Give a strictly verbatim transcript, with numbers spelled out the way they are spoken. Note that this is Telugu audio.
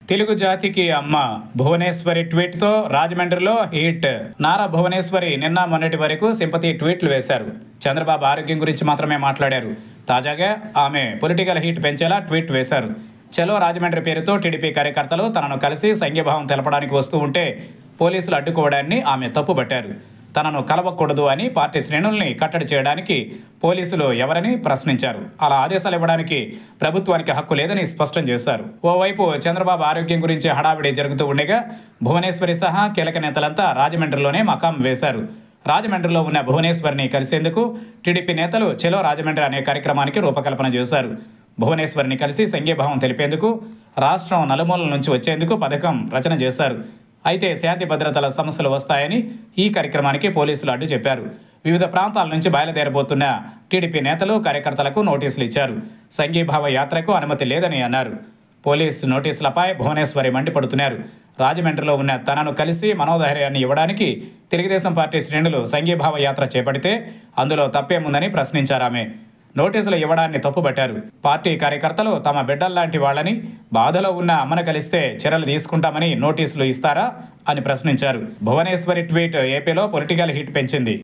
తెలుగు జాతికి అమ్మ భువనేశ్వరి ట్వీట్తో రాజమండ్రిలో హీట్. నారా భువనేశ్వరి నిన్న మొన్నటి వరకు సింపతి ట్వీట్లు వేశారు. చంద్రబాబు ఆరోగ్యం గురించి మాత్రమే మాట్లాడారు. తాజాగా ఆమె పొలిటికల్ హీట్ పెంచేలా ట్వీట్ వేశారు. చలో రాజమండ్రి పేరుతో టీడీపీ కార్యకర్తలు తనను కలిసి సంఘీభావం తెలపడానికి వస్తూ ఉంటే పోలీసులు అడ్డుకోవడాన్ని ఆమె తప్పుపట్టారు. తనను కలవకూడదు అని పార్టీ శ్రేణుల్ని కట్టడి చేయడానికి పోలీసులు ఎవరని ప్రశ్నించారు. అలా ఆదేశాలు ఇవ్వడానికి ప్రభుత్వానికి హక్కు లేదని స్పష్టం చేశారు. ఓవైపు చంద్రబాబు ఆరోగ్యం గురించి హడావిడి జరుగుతూ ఉండగా భువనేశ్వరి సహా కీలక నేతలంతా రాజమండ్రిలోనే మకాం వేశారు. రాజమండ్రిలో ఉన్న భువనేశ్వరిని కలిసేందుకు టీడీపీ నేతలు చలో రాజమండ్రి అనే కార్యక్రమానికి రూపకల్పన చేశారు. భువనేశ్వరిని కలిసి సంఘీభావం తెలిపేందుకు రాష్ట్రం నలుమూలల నుంచి వచ్చేందుకు పథకం రచన చేశారు. అయితే శాంతి భద్రతల సమస్యలు వస్తాయని ఈ కార్యక్రమానికి పోలీసులు అడ్డు చెప్పారు. వివిధ ప్రాంతాల నుంచి బయలుదేరబోతున్న టీడీపీ నేతలు కార్యకర్తలకు నోటీసులు ఇచ్చారు. సంఘీభావ యాత్రకు అనుమతి లేదని అన్నారు. పోలీసు నోటీసులపై భువనేశ్వరి మండిపడుతున్నారు. రాజమండ్రిలో ఉన్న తనను కలిసి మనోధైర్యాన్ని ఇవ్వడానికి తెలుగుదేశం పార్టీ శ్రేణులు సంఘీభావ యాత్ర చేపడితే అందులో తప్పేముందని ప్రశ్నించారు. ఆమె నోటీసులు ఇవ్వడాన్ని తప్పుపట్టారు. పార్టీ కార్యకర్తలు తమ బిడ్డల్లాంటి వాళ్ళని, బాధలో ఉన్న అమ్మను కలిస్తే చర్యలు తీసుకుంటామని నోటీసులు ఇస్తారా అని ప్రశ్నించారు. భువనేశ్వరి ట్వీట్ ఏపీలో పొలిటికల్ హిట్ పెంచింది.